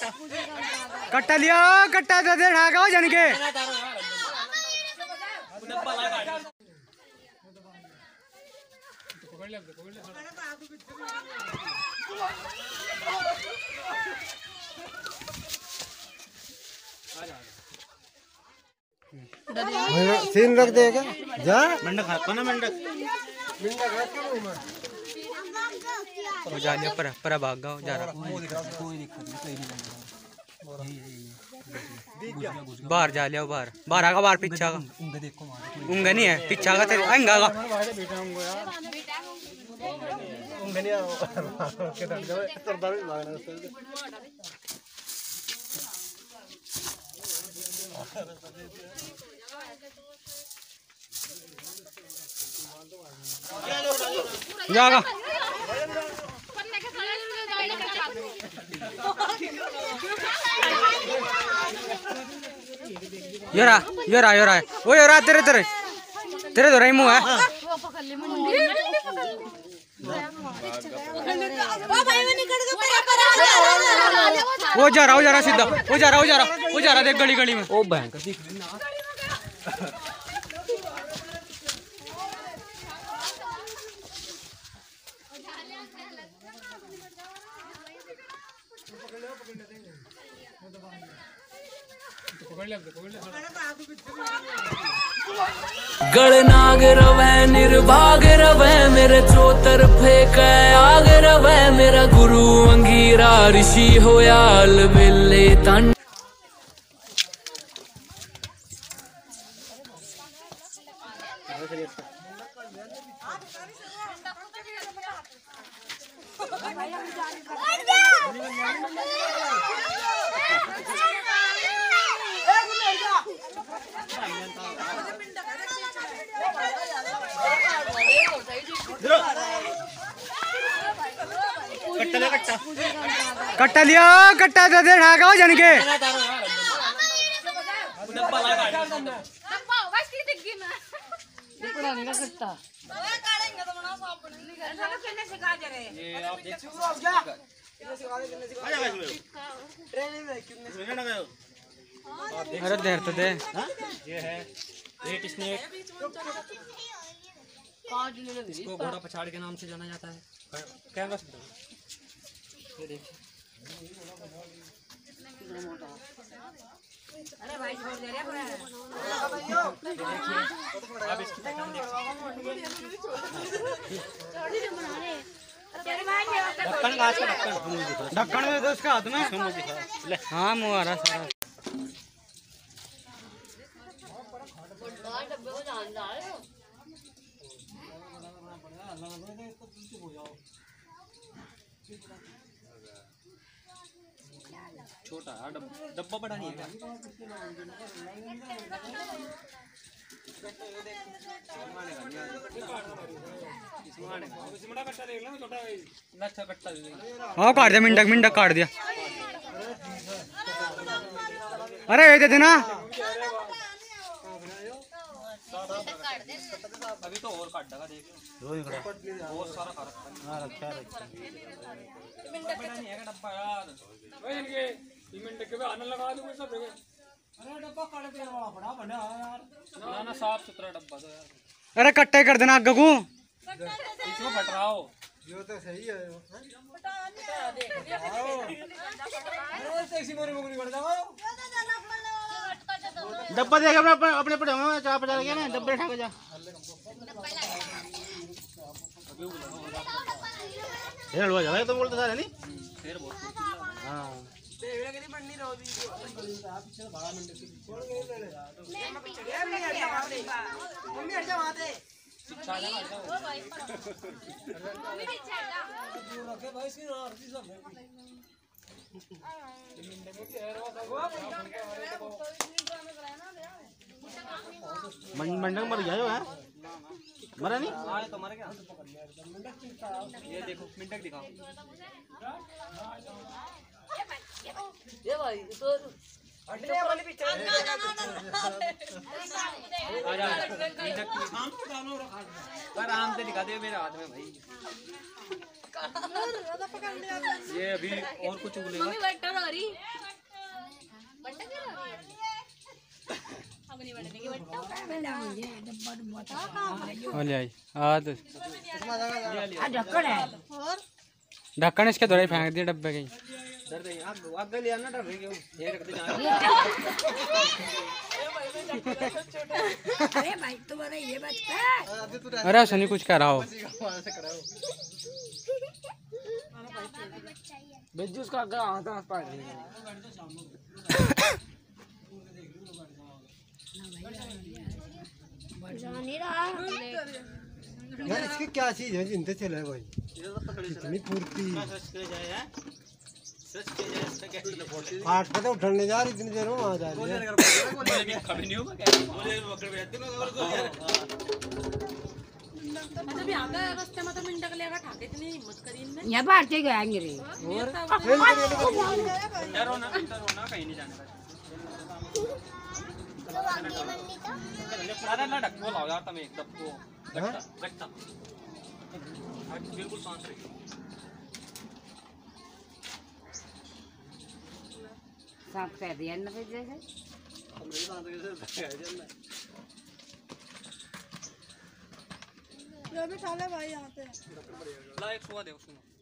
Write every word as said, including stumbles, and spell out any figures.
कट्टा लिया कट्टा दे दे ढाका हो जन के पकड़ ले पकड़ ले सीन रख देगा जा मंडक खाता ना मंडक वो जा लिया पर पर भाग गया जा रहा बाहर जा लिया बाहर बाहर आगा बाहर पीछा का उंगा नहीं है पीछा का तेरे अंगा का उंगा नहीं है के डर जाए सरदार भी भागना जागा योरा योरा योरा वो योरा तेरे तेरे तेरे तो मुँह है वो जा रहा वो जा रहा सीधा वो जा रहा वो जा रहा वो जा रहा देख गली गली में ओ बैंक गणनाग रवै निर्भाग रवै मेरे चौतर फेंक आग रवै मेरा गुरु अंगीरा ऋषि होया अलबेले तन कट्टा लिया कट्टा दे दे ढाका हो जन के अरे देर तो दे ये है रेड स्नेक इसको घोड़ा पछाड़ के नाम से जाना जाता है कैमरा ये देखिए अरे भाई छोड़ दे रे आप इसकी पहचान देख ढक्कन घास का ढक्कन ढक्कन में तो उसका हाथ में ले हाँ मुँह आ रहा सारा छोटा डब्बा बड़ा नहीं है हाँ काट दिया मिंडक मिंडक काट दिया अरे ये दे देना अभी तो और काट देगा देख बहुत सारा खा रखा रखा रखा नहीं है डब्बा यार ये मिनट के आने लगा दूं सब जगह अरे डब्बा काट देने वाला बड़ा बना यार ना ना साफ सुथरा डब्बा तो यार अरे कट्टे कर देना आगे को इसको फट रहा हो यो तो सही है बता दे अरे टैक्सी मोरी मोरी बढ़ जाओ डब्बा देख अपने अपने पड़े हुए चार पचास गया ना डब्बे उठा के जा ये हलवा जाएगा तुम बोलते सारे नहीं फिर बहुत हां तेरे के नहीं बननी रहो वीडियो आप पीछे बारह मिनट से छोड़ गए मम्मी हट जा वहां से मम्मी हट जा वहां से शिक्षा जा ओ भाई मम्मी पीछे हट जा रखे भाई इसकी आरती सब मंडक मर गया है मरा नहीं हाँ तो मर गया ये देखो मिंटक दिखाओ ये भाई तो हटने वाली भी चल आजा मिंटक पर आराम से दिखा दे मेरे हाथ में भाई ये अभी और कुछ उगलेगा। मम्मी बटन हो रही बटन क्या हो रही अब नहीं बढ़ने की बटन ले आई आ तो ढक्कन है ढक्कन इसके दौरे फेंक दिए डब्बे के। डर रही आप आगे ले आना, डर रही हो ये रख दे जहां। अरे भाई तुम्हारा ये बच्चा अरे सनी कुछ कह रहा हो बिज्जू उसका आगे हाथ हाथ पाड़ रही है। जानी रहा यार इसकी क्या चीज है जिनसे चले भाई इतनी फुर्ती आठ पे तो उठने जा रही इतनी देर में वहां जा रही है। कभी नहीं होगा क्या मतलब यहाँ पे रास्ते में तो मिनट लेगा ठाके इतनी हिम्मत करी इनने यहाँ बाहर से गएंगे रे डरो ना डरो ना कहीं नहीं जाने का। अरे ना डक्को लाओ यार तुम एक डक्को रखता रखता बिल्कुल शांत रहिए। साफ कर दिया ना फिर जैसे जो भी खा ले भाई यहाँ पे ला एक सुआ दे उसमें।